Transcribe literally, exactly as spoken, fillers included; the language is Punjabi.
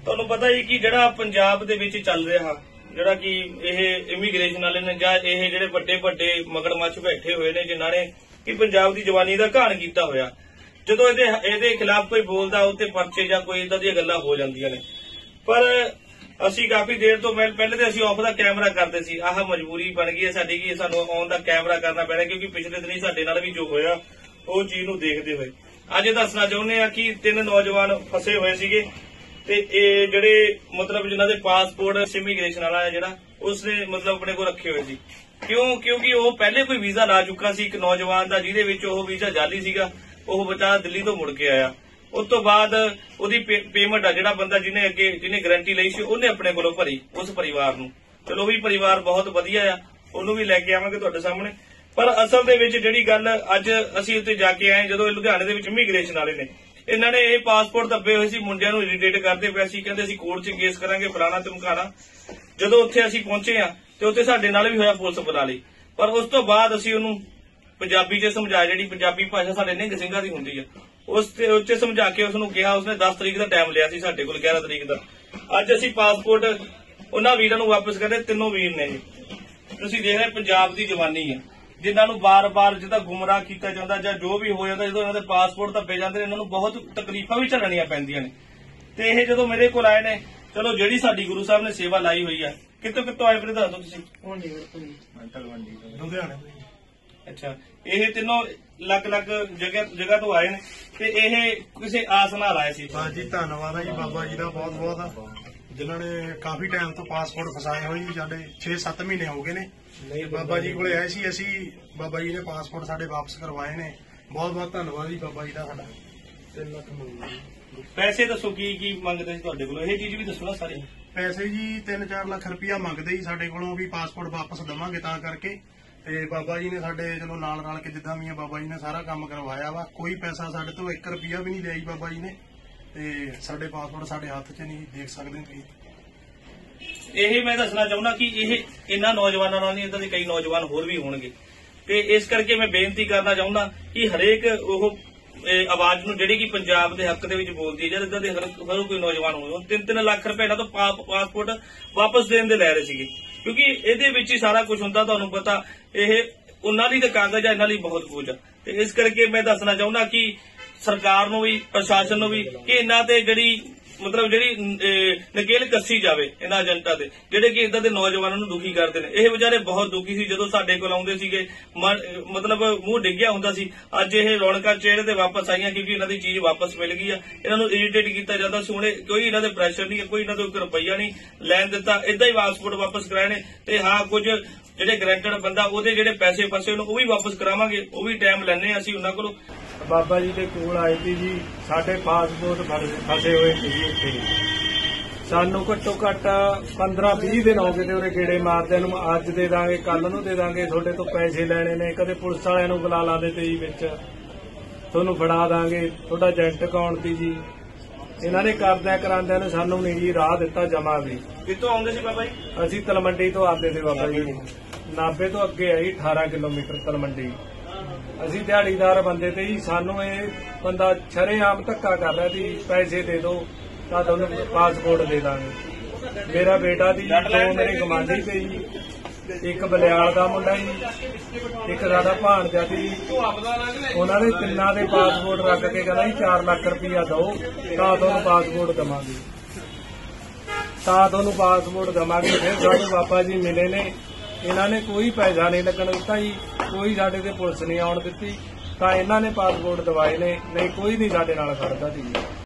ਤੁਹਾਨੂੰ ਪਤਾ ਹੀ ਕਿ ਜਿਹੜਾ ਪੰਜਾਬ ਦੇ ਵਿੱਚ ਚੱਲ ਰਿਹਾ ਜਿਹੜਾ ਕਿ ਇਹ ਇਮੀਗ੍ਰੇਸ਼ਨ ਵਾਲੇ ਨੇ ਜਾਂ ਇਹ ਜਿਹੜੇ ਵੱਡੇ ਵੱਡੇ ਮਗਰਮੱਛ ਬੈਠੇ ਹੋਏ ਨੇ ਜਿਨ੍ਹਾਂ ਨੇ ਕਿ ਪੰਜਾਬ ਦੀ ਜਵਾਨੀ ਦਾ ਘਾਣ ਕੀਤਾ ਹੋਇਆ, ਜਦੋਂ ਇਹਦੇ ਇਹਦੇ ਖਿਲਾਫ ਕੋਈ ਬੋਲਦਾ ਉੱਤੇ ਪਰਚੇ ਜਾਂ ਕੋਈ ਇਦਾਂ ਦੀਆਂ ਗੱਲਾਂ ਹੋ ਜਾਂਦੀਆਂ ਨੇ। ਪਰ ਅਸੀਂ ਕਾਫੀ ਦੇਰ ਤੋਂ ਪਹਿਲੇ ਤੇ ਅਸੀਂ ਆਫ ਦਾ ਕੈਮਰਾ ਕਰਦੇ ਸੀ, ਆਹ ਮਜਬੂਰੀ ਬਣ ਗਈ ਹੈ ਸਾਡੀ ਕਿ ਸਾਨੂੰ ਆਨ ਦਾ ਕੈਮਰਾ ਕਰਨਾ ਪੈਣਾ, ਕਿਉਂਕਿ ਪਿਛਲੇ ਦਿਨੀ ਸਾਡੇ ਨਾਲ ਵੀ ਜੋ ਹੋਇਆ ਉਹ ਚੀਜ਼ ਨੂੰ ਦੇਖਦੇ ਹੋਏ ਅੱਜ ਦੱਸਣਾ ਚਾਹੁੰਦੇ ਆ ਕਿ ਤਿੰਨ ਨੌਜਵਾਨ ਫਸੇ ਹੋਏ ਸੀਗੇ ਤੇ ਇਹ ਜਿਹੜੇ ਮਤਲਬ ਜਿਨ੍ਹਾਂ ਦੇ ਪਾਸਪੋਰਟ ਇਮੀਗ੍ਰੇਸ਼ਨ ਵਾਲਾ ਹੈ ਜਿਹੜਾ ਉਸਨੇ ਮਤਲਬ ਆਪਣੇ ਕੋਲ ਰੱਖੇ ਹੋਏ ਸੀ। ਕਿਉਂ? ਕਿਉਂਕਿ ਉਹ ਪਹਿਲੇ ਕੋਈ ਵੀਜ਼ਾ ਲਾ ਚੁੱਕਾ ਸੀ ਇੱਕ ਨੌਜਵਾਨ ਦਾ, ਜਿਹਦੇ ਵਿੱਚ ਉਹ ਵੀਜ਼ਾ ਜਾਲੀ ਸੀਗਾ। ਉਹ ਬੱਚਾ ਦਿੱਲੀ ਤੋਂ ਮੁੜ ਕੇ ਆਇਆ, ਉਸ ਤੋਂ ਬਾਅਦ ਉਹਦੀ ਪੇਮੈਂਟ ਆ ਜਿਹੜਾ ਬੰਦਾ ਜਿਹਨੇ ਅੱਗੇ ਜਿਹਨੇ ਗਾਰੰਟੀ ਲਈ ਸੀ ਉਹਨੇ ਆਪਣੇ ਕੋਲੋਂ ਭਰੀ ਉਸ ਪਰਿਵਾਰ ਨੂੰ। ਚਲੋ ਵੀ ਪਰਿਵਾਰ ਬਹੁਤ ਵਧੀਆ ਆ, ਉਹਨੂੰ ਵੀ ਲੈ ਕੇ ਆਵਾਂਗੇ ਤੁਹਾਡੇ ਸਾਹਮਣੇ। ਪਰ ਅਸਲ ਦੇ ਵਿੱਚ ਜਿਹੜੀ ਗੱਲ ਅੱਜ ਅਸੀਂ ਉੱਥੇ ਜਾ ਕੇ ਆਏ, ਜਦੋਂ ਇਹ ਲੁਧਿਆਣੇ ਦੇ ਵਿੱਚ ਇਮੀਗ੍ਰੇਸ਼ਨ ਵਾਲੇ ਨੇ ਇਹਨਾਂ ਨੇ ਇਹ ਪਾਸਪੋਰਟ ਦੱਬੇ ਹੋਏ ਸੀ, ਮੁੰਡਿਆਂ ਨੂੰ ਇਰੀਟੇਟ ਕਰਦੇ ਪਏ ਸੀ, ਕਹਿੰਦੇ ਅਸੀਂ ਕੋਰਟ 'ਚ ਕੇਸ ਕਰਾਂਗੇ ਫਲਾਣਾ ਧਮਕਾਣਾ। ਜਦੋਂ ਉੱਥੇ ਅਸੀਂ ਪਹੁੰਚੇ ਆ ਤੇ ਉੱਥੇ ਸਾਡੇ ਨਾਲ ਵੀ ਹੋਇਆ, ਪੁਲਿਸ ਬੁਲਾ ਲਈ। ਪਰ ਉਸ ਤੋਂ ਬਾਅਦ ਅਸੀਂ ਉਹਨੂੰ ਪੰਜਾਬੀ 'ਚ ਸਮਝਾਇਆ, ਜਿਹੜੀ ਪੰਜਾਬੀ ਭਾਸ਼ਾ ਸਾਡੇ ਨਿਹੰਗ ਸਿੰਘਾਂ ਦੀ ਹੁੰਦੀ ਆ, ਉਸ ਤੇ ਉੱਚ ਸਮਝਾ ਕੇ ਉਸਨੂੰ ਕਿਹਾ। ਉਸਨੇ ਦਸ ਤਰੀਕ ਦਾ ਟਾਈਮ ਲਿਆ ਸੀ ਸਾਡੇ ਕੋਲ, ਗਿਆਰਾਂ ਤਰੀਕ ਦਾ। ਅੱਜ ਅਸੀਂ ਪਾਸਪੋਰਟ ਉਹਨਾਂ ਵੀਰਾਂ ਨੂੰ ਵਾਪਸ ਕਰਦੇ, ਤਿੰਨੋਂ ਵੀਰ ਨੇ ਜੀ। ਤੁਸੀਂ ਦੇਖ ਰਹੇ ਪੰਜਾਬ ਦੀ ਜਵਾਨੀ ਹੈ ਜਿਨ੍ਹਾਂ ਨੂੰ ਬਾਰ-ਬਾਰ ਜਿੱਦਾਂ ਗੁੰਮਰਾਹ ਕੀਤਾ ਜਾਂਦਾ ਜਾਂ ਜੋ ਵੀ ਹੋ ਜਾਂਦਾ, ਜਦੋਂ ਇਹਨਾਂ ਦੇ ਪਾਸਪੋਰਟ ਧੱਬੇ ਜਾਂਦੇ ਨੇ ਇਹਨਾਂ ਨੂੰ ਬਹੁਤ ਤਕਲੀਫਾਂ ਵੀ ਝੱਲਣੀਆਂ ਪੈਂਦੀਆਂ ਨੇ। ਤੇ ਇਹ ਜਦੋਂ ਮੇਰੇ ਕੋਲ ਆਏ ਨੇ, ਚਲੋ ਜਿਹੜੀ ਸਾਡੀ ਗੁਰੂ ਸਾਹਿਬ ਨੇ ਸੇਵਾ ਲਾਈ ਹੋਈ ਹੈ, ਕਿੱਥੋਂ ਕਿੱਥੋਂ ਆਏ ਫਿਰ ਦੱਸ ਦਿਓ ਤੁਸੀਂ। ਲੁਧਿਆਣੇ। ਅੱਛਾ, ਇਹ ਤਿੰਨੋਂ ਅਲੱਗ-ਅਲੱਗ ਜਗ੍ਹਾ ਜਗ੍ਹਾ ਤੋਂ ਆਏ ਨੇ ਤੇ ਇਹ ਕਿਸੇ ਆਸ ਨਾਲ ਆਏ ਸੀ। ਹਾਂਜੀ, ਧੰਨਵਾਦ ਹੈ ਜੀ ਬਾਬਾ ਜੀ ਦਾ ਬਹੁਤ ਬਹੁਤ, ਜਿਨ੍ਹਾਂ ਨੇ ਕਾਫੀ ਟਾਈਮ ਤੋਂ ਪਾਸਪੋਰਟ ਫਸਾਏ ਹੋਏ ਜੀ। ਸਾਡੇ ਛੇ ਸੱਤ ਮਹੀਨੇ ਹੋ ਗਏ ਨੇ ਬਾਬਾ ਜੀ ਕੋਲੇ ਆਏ ਸੀ ਅਸੀਂ। ਬਾਬਾ ਜੀ ਨੇ ਪਾਸਪੋਰਟ ਸਾਡੇ ਵਾਪਸ ਕਰਵਾਏ ਨੇ, ਬਹੁਤ ਬਹੁਤ ਧੰਨਵਾਦ ਜੀ ਬਾਬਾ ਜੀ ਦਾ ਸਾਡਾ। ਤਿੰਨ ਲੱਖ ਮੰਗਦੇ ਪੈਸੇ ਦੱਸੋ ਕੀ ਕੀ ਮੰਗਦੇ ਸੀ ਤੁਹਾਡੇ ਕੋਲੋਂ, ਇਹ ਚੀਜ਼ ਵੀ ਦੱਸੋ ਨਾ ਸਾਰੀ। ਪੈਸੇ ਜੀ ਤਿੰਨ ਚਾਰ ਲੱਖ ਰੁਪਇਆ ਮੰਗਦੇ ਜੀ ਸਾਡੇ ਕੋਲੋਂ, ਵੀ ਪਾਸਪੋਰਟ ਵਾਪਸ ਦੇਵਾਂਗੇ ਤਾਂ ਕਰਕੇ। ਤੇ ਬਾਬਾ ਜੀ ਨੇ ਸਾਡੇ ਚਲੋ ਨਾਲ ਰਲ ਕੇ ਜਿੱਦਾਂ ਵੀ ਆ ਬਾਬਾ ਜੀ ਨੇ ਸਾਰਾ ਕੰਮ ਕਰਵਾਇਆ ਵਾ। ਕੋਈ ਪੈਸਾ ਸਾਡੇ ਤੋਂ ਇੱਕ ਰੁਪਇਆ ਵੀ ਨਹੀਂ ਲਿਆ ਜੀ ਬਾਬਾ ਜੀ ਨੇ। ਤੇ ਸਾਡੇ ਪਾਸਪੋਰਟ ਸਾਡੇ ਹੱਥ 'ਚ ਨਹੀਂ, ਦੇਖ ਸਕਦੇ ਹੋ ਤੁਸੀਂ। ਇਹ ਮੈਂ ਦੱਸਣਾ ਚਾਹੁੰਦਾ ਕਿ ਇਹ ਇਹਨਾਂ ਨੌਜਵਾਨਾਂ ਨਾਲ ਨਹੀਂ, ਇਦਾਂ ਦੇ ਕਈ ਨੌਜਵਾਨ ਹੋਰ ਵੀ ਹੋਣਗੇ। ਤੇ ਇਸ ਕਰਕੇ ਮੈਂ ਬੇਨਤੀ ਕਰਨਾ ਚਾਹੁੰਦਾ ਕਿ ਹਰੇਕ ਉਹ ਆਵਾਜ਼ ਨੂੰ ਜਿਹੜੀ ਕਿ ਪੰਜਾਬ ਦੇ ਹੱਕ ਦੇ ਵਿੱਚ ਬੋਲਦੀ ਹੈ, ਜਦ ਇਦਾਂ ਦੇ ਹਰ ਕੋਈ ਨੌਜਵਾਨ ਹੋਵੇ, ਤਿੰਨ ਤਿੰਨ ਲੱਖ ਰੁਪਏ ਇਹਨਾਂ ਤੋਂ ਪਾਸਪੋਰਟ ਵਾਪਸ ਦੇਣ ਦੇ ਲੈ ਰਹੇ ਸੀਗੇ, ਕਿਉਂਕਿ ਇਹਦੇ ਵਿੱਚ ਹੀ ਸਾਰਾ ਕੁਝ ਹੁੰਦਾ। ਤੁਹਾਨੂੰ ਪਤਾ ਇਹ ਉਹਨਾਂ ਲਈ ਤਾਂ ਕਾਗਜ਼ ਆ, ਇਹਨਾਂ ਲਈ ਬਹੁਤ ਕੁਝ ਆ। ਤੇ ਇਸ ਕਰਕੇ ਮੈਂ ਦੱਸਣਾ ਚਾਹੁੰਦਾ ਕਿ ਸਰਕਾਰ ਨੂੰ ਵੀ, ਪ੍ਰਸ਼ਾਸਨ ਨੂੰ ਵੀ, ਕਿ ਇਹਨਾਂ ਤੇ ਜਿਹੜੀ ਮਤਲਬ ਜਿਹੜੀ ਨਕੇਲ ਕੱਸੀ ਜਾਵੇ ਇਹਨਾਂ ਏਜੰਟਾਂ ਤੇ, ਜਿਹੜੇ ਕਿ ਇਦਾਂ ਦੇ ਨੌਜਵਾਨਾਂ ਨੂੰ ਦੁਖੀ ਕਰਦੇ ਨੇ। ਇਹ ਵਿਚਾਰੇ ਬਹੁਤ ਦੁਖੀ ਸੀ ਜਦੋਂ ਸਾਡੇ ਕੋਲ ਆਉਂਦੇ ਸੀਗੇ, ਮਤਲਬ ਮੂੰਹ ਡਿੱਗਿਆ ਹੁੰਦਾ ਸੀ। ਅੱਜ ਇਹ ਰੌਣਕਾਂ ਚਿਹਰੇ ਤੇ ਵਾਪਸ ਆਈਆਂ ਕਿਉਂਕਿ ਇਹਨਾਂ ਦੀ ਚੀਜ਼ ਵਾਪਸ ਮਿਲ ਗਈ ਆ। ਇਹਨਾਂ ਨੂੰ ਇਰੀਟੇਟ ਕੀਤਾ ਜਾਂਦਾ ਸੀ, ਹੁਣੇ ਕੋਈ ਇਹਨਾਂ ਦੇ ਪ੍ਰੈਸ਼ਰ ਨਹੀਂ, ਕੋਈ ਇਹਨਾਂ ਤੋਂ ਇੱਕ ਰੁਪਈਆ ਨਹੀਂ ਲੈਣ ਦਿੱਤਾ, ਏਦਾਂ ਹੀ ਪਾਸਪੋਰਟ ਵਾਪਸ ਕਰਾਏ ਨੇ। ਤੇ ਹਾਂ, ਕੁਝ ਜਿਹੜੇ ਗਰੰਟਡ ਬੰਦਾ ਉਹਦੇ ਜਿਹੜੇ ਪੈਸੇ ਫਸੇ ਉਹਨੂੰ ਉਹ ਵੀ ਵਾਪਸ ਕਰਾਵਾਂਗੇ, ਉਹ ਵੀ ਟਾਈਮ ਲੈਣੇ ਅਸੀਂ ਉਹਨਾਂ ਕੋਲੋਂ। ਬਾਬਾ ਜੀ ਦੇ ਕੋਲ ਆਏ ਸੀ ਜੀ, ਸਾਡੇ ਪਾਸਪੋਰਟ ਫਸੇ ਹੋਏ ਸੀ ਜੀ ਇੱਥੇ। ਸਾਨੂੰ ਘੱਟੋ ਘੱਟ ਪੰਦਰਾਂ ਵੀਹ ਦਿਨ ਹੋ ਗਏ ਤੇ ਉਹਦੇ ਗੇੜੇ ਮਾਰਦੇ ਨੂੰ, ਅੱਜ ਦੇ ਦਾਂਗੇ, ਕੱਲ ਨੂੰ ਦੇ ਦਾਂਗੇ, ਤੁਹਾਡੇ ਤੋਂ ਪੈਸੇ ਲੈਣੇ ਨੇ। ਕਦੇ ਪੁਲਿਸ ਵਾਲਿਆਂ ਨੂੰ ਬੁਲਾ ਲਾਦੇ ਤੇ ਜੀ ਵਿੱਚ, ਤੁਹਾਨੂੰ ਫੜਾ ਦਾਂਗੇ, ਤੁਹਾਡਾ ਏਜੰਟ ਕੌਣ ਸੀ ਜੀ। ਇਹਨਾਂ ਨੇ ਕਰਦਿਆਂ ਕਰਾਂਦਿਆਂ ਨੇ ਸਾਨੂੰ ਨਹੀਂ ਜੀ ਰਾਹ ਦਿੱਤਾ ਜਮਾ ਵੀ। ਕਿੱਥੋਂ ਆਉਂਦੇ ਸੀ ਬਾਬਾ ਜੀ? ਅਸੀਂ ਤਲਮੰਡੀ ਤੋਂ ਆਉਂਦੇ ਸੀ ਬਾਬਾ ਜੀ, ਨਾਭੇ ਤੋਂ ਅੱਗੇ ਆਈ ਅਠਾਰਾਂ ਕਿਲੋਮੀਟਰ ਤਲਮੰਡੀ। ਅਸੀਂ ਦਿਹਾੜੀਦਾਰ ਬੰਦੇ ਤੇ ਜੀ, ਸਾਨੂੰ ਇਹ ਬੰਦਾ ਸ਼ਰੇਆਮ ਧੱਕਾ ਕਰ ਰਿਹਾ ਸੀ, ਪੈਸੇ ਦੇ ਦਿਓ ਤਾਂ ਤੁਹਾਨੂੰ ਪਾਸਪੋਰਟ ਦੇ ਦਾਂਗੇ। ਮੇਰਾ ਬੇਟਾ ਦੀ ਦੋ ਮੇਰੇ ਗਵਾਂਢੀ ਤੇ ਜੀ, ਇੱਕ ਬਲਿਆਲ ਦਾ ਮੁੰਡਾ ਜੀ, ਇੱਕ ਸਾਡਾ ਭਾਣਜਾ ਸੀ। ਉਹਨਾਂ ਦੇ ਤਿੰਨਾਂ ਦੇ ਪਾਸਪੋਰਟ ਰੱਖ ਕੇ ਕਹਿੰਦਾ ਜੀ ਚਾਰ ਲੱਖ ਰੁਪਇਆ ਦਿਓ ਤਾਂ ਤੁਹਾਨੂੰ ਪਾਸਪੋਰਟ ਦੇਵਾਂਗੇ, ਤਾਂ ਤੁਹਾਨੂੰ ਪਾਸਪੋਰਟ ਦੇਵਾਂਗੇ। ਫਿਰ ਸਾਡੇ ਬਾਬਾ ਜੀ ਮਿਲੇ ਨੇ, ਇਹਨਾਂ ਨੇ ਕੋਈ ਪੈਸਾ ਨਹੀਂ ਲੱਗਣ ਦਿੱਤਾ ਜੀ, ਕੋਈ ਸਾਡੇ ਤੇ ਪੁਲਿਸ ਨਹੀਂ ਆਉਣ ਦਿੱਤੀ, ਤਾਂ ਇਹਨਾਂ ਨੇ ਪਾਸਪੋਰਟ ਦਵਾਏ ਨੇ, ਨਹੀਂ ਕੋਈ ਨਹੀਂ ਸਾਡੇ ਨਾਲ ਖੜਦਾ ਸੀ।